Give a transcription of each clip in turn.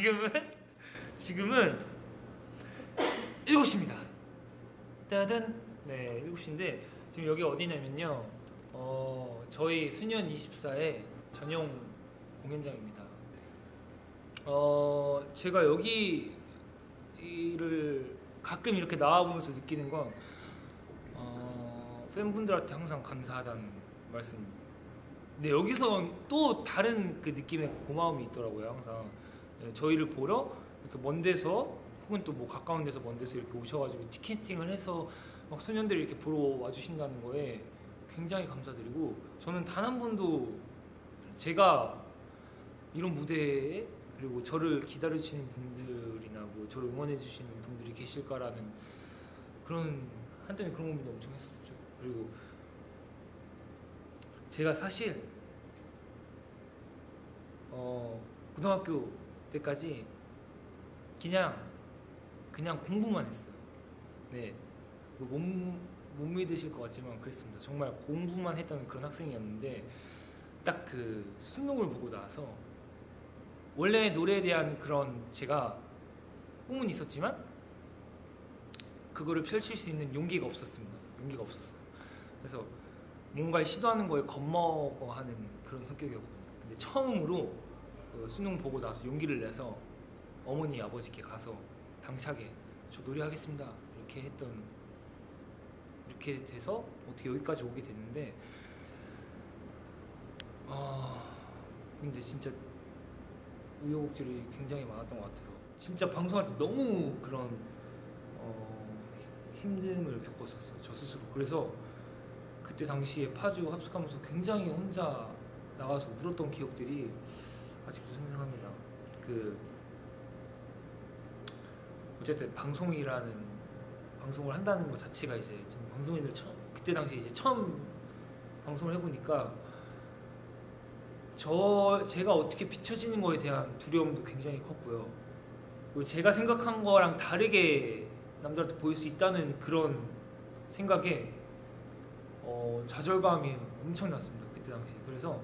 지금은 7시입니다. 따단. 네, 7시인데 지금 여기 어디냐면요. 저희 수년 24의 전용 공연장입니다. 제가 여기를 가끔 이렇게 나와보면서 느끼는 건 팬분들한테 항상 감사하다는 말씀. 근데 여기서 또 다른 그 느낌의 고마움이 있더라고요. 항상 저희를 보러 이렇게 먼 데서 혹은 또 뭐 가까운 데서 먼 데서 이렇게 오셔가지고 티켓팅을 해서 막 소년들이 이렇게 보러 와주신다는 거에 굉장히 감사드리고, 저는 단 한 번도 제가 이런 무대에 그리고 저를 기다려주시는 분들이나 뭐 저를 응원해주시는 분들이 계실까라는 그런, 한때는 그런 고민도 엄청 했었죠. 그리고 제가 사실 고등학교 때까지 그냥 공부만 했어요. 네, 못 믿으실 것 같지만 그랬습니다. 정말 공부만 했던 그런 학생이었는데 딱 그 수능을 보고 나서, 원래 노래에 대한 그런 제가 꿈은 있었지만 그거를 펼칠 수 있는 용기가 없었습니다. 용기가 없었어요. 그래서 뭔가를 시도하는 거에 겁먹어하는 그런 성격이었거든요. 근데 처음으로 수능 보고 나서 용기를 내서 어머니 아버지께 가서 당차게 저 노래하겠습니다 이렇게 돼서 어떻게 여기까지 오게 됐는데, 근데 진짜 우여곡절이 굉장히 많았던 것 같아요. 진짜 방송할 때 너무 그런 힘듦을 겪었었어요, 저 스스로. 그래서 그때 당시에 파주 합숙하면서 굉장히 혼자 나가서 울었던 기억들이 아직도 생생합니다. 어쨌든 방송을 한다는 것 자체가 이제 지금 방송인들 그때 당시에 이제 처음 방송을 해보니까 제가 어떻게 비춰지는 거에 대한 두려움도 굉장히 컸고요. 그리고 제가 생각한 거랑 다르게 남들한테 보일 수 있다는 그런 생각에 좌절감이 엄청났습니다, 그때 당시에. 그래서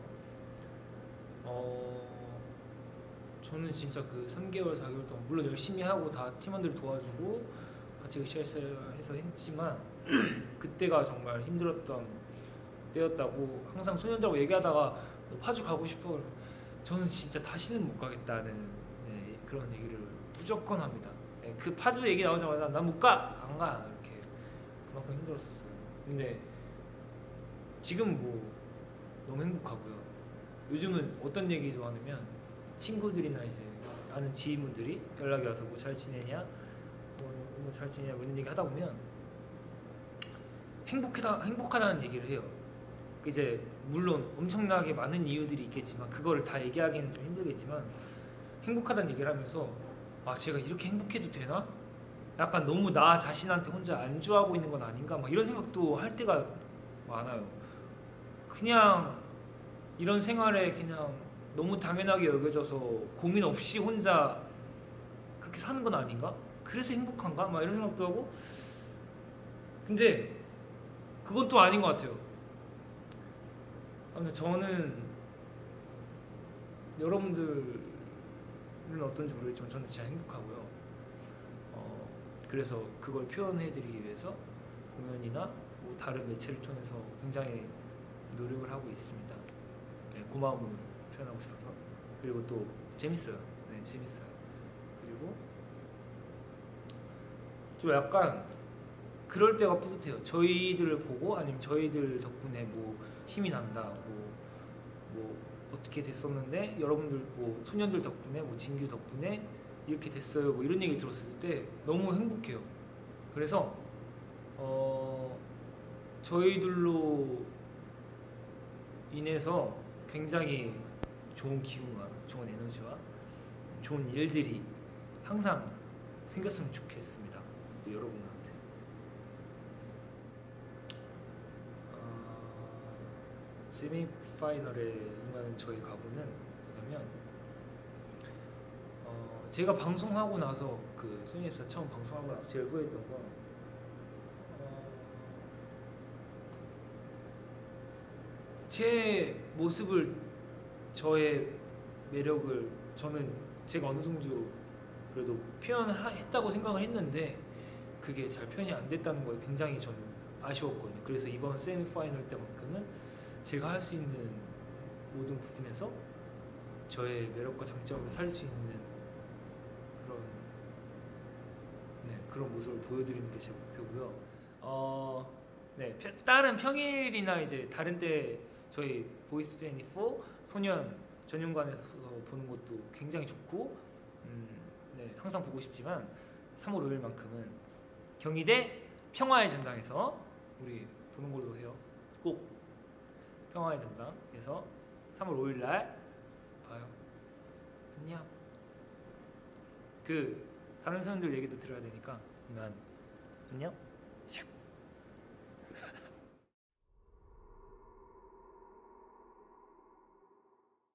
저는 진짜 그 3개월, 4개월 동안 물론 열심히 하고 다 팀원들 도와주고 같이 으쌰으쌰 해서 했지만 그때가 정말 힘들었던 때였다고 항상 소년들하고 얘기하다가 너 파주 가고 싶어? 저는 진짜 다시는 못 가겠다는 그런 얘기를 무조건 합니다. 그 파주 얘기 나오자마자 난 못 가! 안 가! 이렇게 그만큼 힘들었었어요. 근데 지금 뭐 너무 행복하고요. 요즘은 어떤 얘기 좋아하냐면 친구들이나 이제 아는 지인분들이 연락이 와서 뭐 잘 지내냐? 뭐 잘 지내냐? 이런 얘기 하다 보면 행복하다는 얘기를 해요. 이제 물론 엄청나게 많은 이유들이 있겠지만 그거를 다 얘기하기는 좀 힘들겠지만 행복하다는 얘기를 하면서 제가 이렇게 행복해도 되나? 약간 너무 나 자신한테 혼자 안주하고 있는 건 아닌가? 막 이런 생각도 할 때가 많아요. 그냥 이런 생활에 그냥 너무 당연하게 여겨져서 고민 없이 혼자 그렇게 사는 건 아닌가? 그래서 행복한가? 막 이런 생각도 하고. 근데 그건 또 아닌 것 같아요. 아무튼 저는 여러분들은 어떤지 모르겠지만 저는 진짜 행복하고요. 그래서 그걸 표현해드리기 위해서 공연이나 뭐 다른 매체를 통해서 굉장히 노력을 하고 있습니다. 네, 고마움을 표현하고 싶어서. 그리고 또 재밌어요. 네, 재밌어요. 그리고 좀 약간 그럴 때가 뿌듯해요. 저희들을 보고 아니면 저희들 덕분에 뭐 힘이 난다. 뭐 어떻게 됐었는데 여러분들 뭐 소년들 덕분에 뭐 진규 덕분에 이렇게 됐어요. 뭐 이런 얘기 들었을 때 너무 행복해요. 그래서 저희들로 인해서 굉장히 좋은 기운과 좋은 에너지와 좋은 일들이 항상 생겼으면 좋겠습니다. 또 여러분들한테. 세미파이널에 임하는 저희 가구는 뭐냐면 제가 방송하고 나서 그 소니에서 처음 방송하고 나서 제일 후회했던 건 제 모습을, 저의 매력을 저는 제가 어느 정도 그래도 표현했다고 생각을 했는데 그게 잘 표현이 안 됐다는 거에 굉장히 저는 아쉬웠거든요. 그래서 이번 세미파이널 때만큼은 제가 할 수 있는 모든 부분에서 저의 매력과 장점을 살릴 수 있는 그런 그런 모습을 보여드리는 게 제 목표고요. 다른 평일이나 이제 다른 때 저희 보이스 제니포 소년 전용관에서 보는 것도 굉장히 좋고 항상 보고 싶지만 3월 5일만큼은 경희대 평화의 전당에서 우리 보는 걸로 해요. 꼭 평화의 전당에서 3월 5일 날 봐요. 안녕. 다른 사람들 얘기도 들어야 되니까 이만 안녕.